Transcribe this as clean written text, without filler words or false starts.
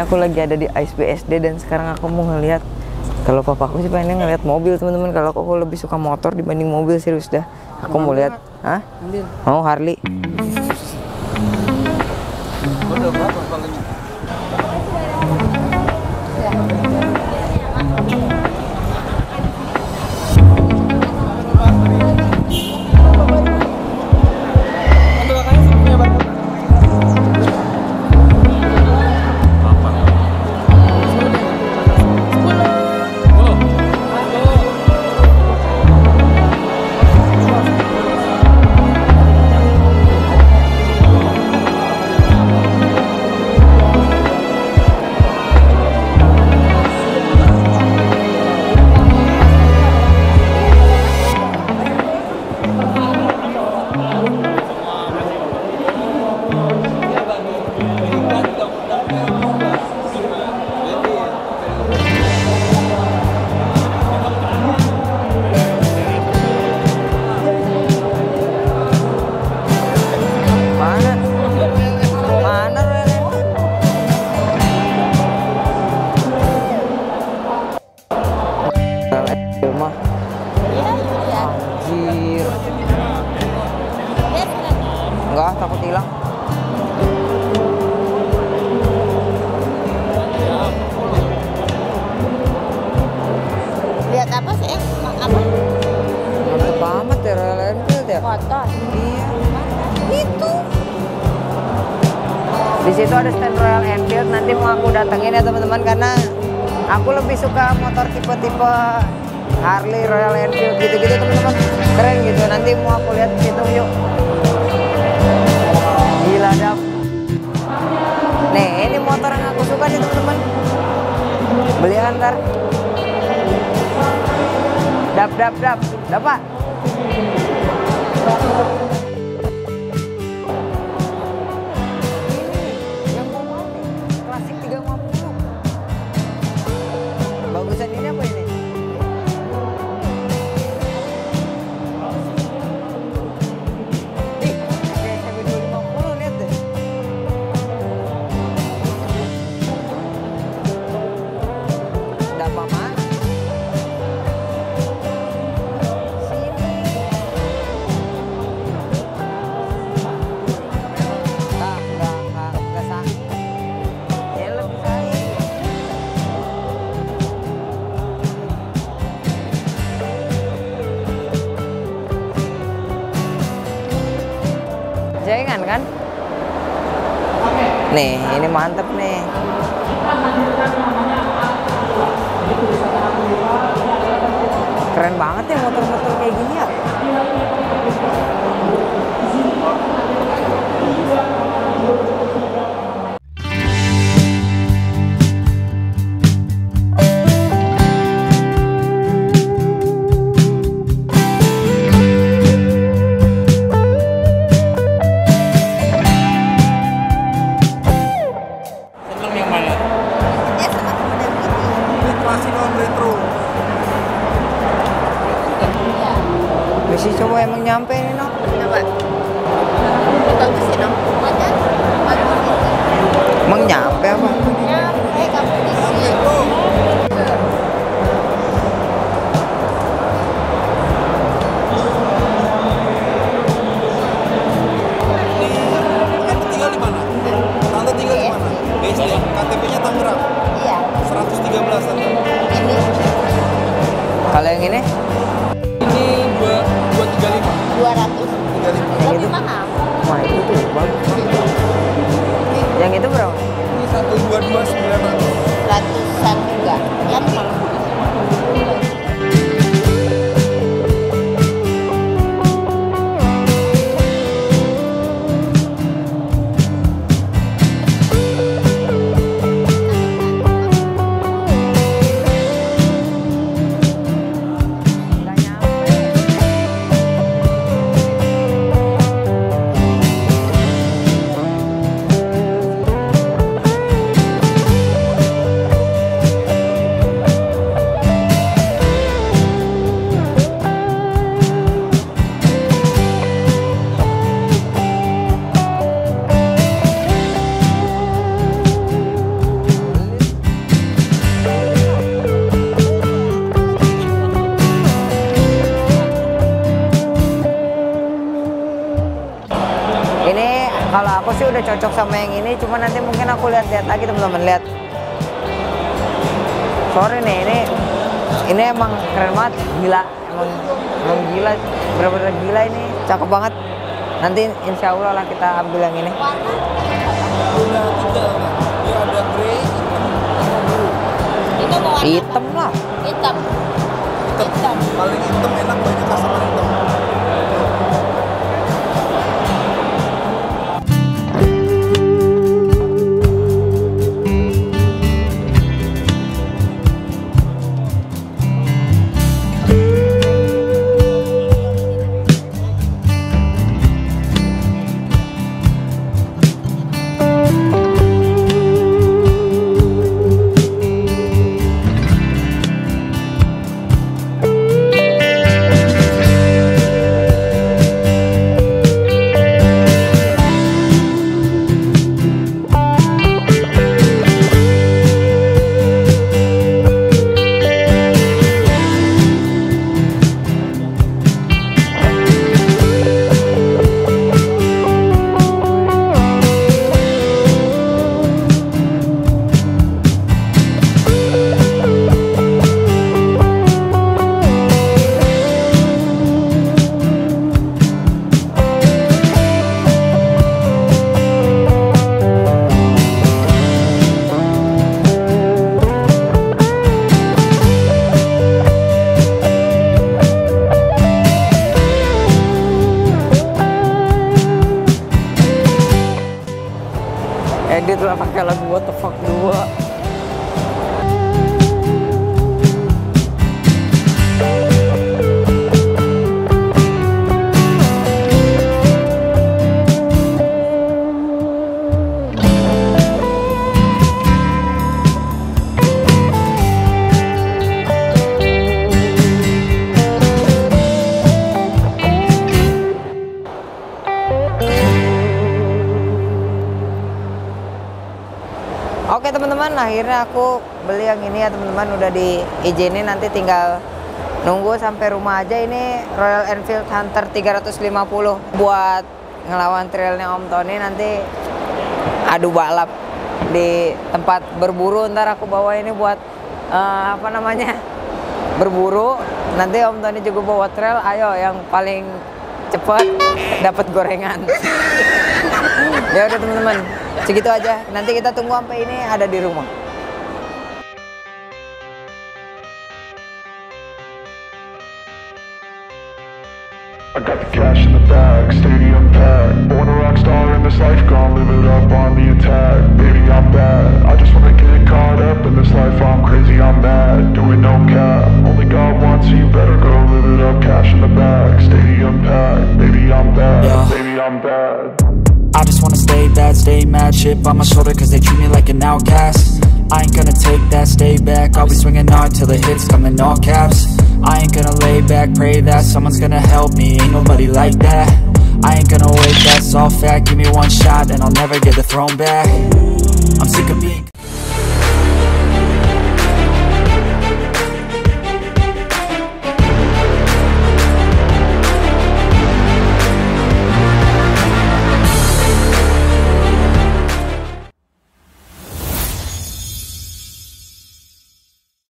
aku lagi ada di ASBSD dan sekarang aku mau ngeliat. Kalau papaku sih pengen ngeliat mobil teman-teman. Kalau aku lebih suka motor dibanding mobil, serius dah. Aku mau lihat. Hah? Mau Harley. Udah berapa palingnya? Anjir. Enggak, takut hilang. Lihat apa sih? Apa? Mantep banget ya Royal Enfield ya. Motor. Iya. Itu. Di situ ada stand Royal Enfield. Nanti mau aku datengin ya teman-teman karena aku lebih suka motor tipe-tipe Harley, Royal Enfield gitu-gitu teman-teman. Keren gitu. Nanti mau aku lihat di situ yuk. Gila dap. Nih ini motor yang aku suka nih teman-teman. Beli antar. Dap. Dapat. Yang mau mati. Klasik 350. Bagusan ini apa ini? Ih, kayak CB 250 lihat deh. Dapat mana? Jangan kan? Nih, ini mantep nih. Keren banget ya motor-motor kayak gini ya. Mesti coba emang nyampe nih no. Coba. Bagus sih dong. Bagus. Emang nyampe apa? Nyampe kamu di sini. Tante tinggal di mana? Tante tinggal di mana? BSD. KTP-nya Tangerang. Iya. 113 Tante. Ini Kalau yang ini? Ini 235. 200. 35. Lebih mahal. Wah itu tuh bagus. Yang itu berapa? Ini 122.900. Ratusan juga. Ya malah. sih udah cocok sama yang ini, cuma nanti mungkin aku lihat-lihat lagi teman-teman. Lihat, sorry nih, ini emang keren banget, gila, emang gila, bener-bener gila, ini cakep banget. Nanti insya Allah lah kita ambil yang ini. Ada 3 lah. Dia ada grey, Itu mau warna Hitam lah. hitam. hitam. Paling hitam enak, banyak customer hitam. Edit lah pakai lagu What the Fuck 2. Oke teman-teman, akhirnya aku beli yang ini ya teman-teman, udah diizinin, nanti tinggal nunggu sampai rumah aja. Ini Royal Enfield Hunter 350 buat ngelawan trailnya Om Tony, nanti adu balap di tempat berburu. Ntar aku bawa ini buat apa namanya, berburu. Nanti Om Tony juga bawa trail, ayo yang paling cepet dapat gorengan. Ya udah teman-teman, segitu aja. Nanti kita tunggu sampai ini ada di rumah. I got the cash in the bag, stadium packed. Born a rock star in this life, gonna live it up on the attack. Baby, I'm bad, I just wanna get caught up in this life. I'm crazy, I'm mad, doing no cap. Only God wants you, better go live it up. Cash in the bag, stadium packed. Baby, I'm bad, baby, I'm bad. I just wanna stay bad, stay mad, chip on my shoulder cause they treat me like an outcast. I ain't gonna take that, stay back, I'll be swinging hard till the hits come in all caps. I ain't gonna lay back, pray that someone's gonna help me, ain't nobody like that. I ain't gonna wait, that's all fact, give me one shot and I'll never get the throne back. I'm sick of being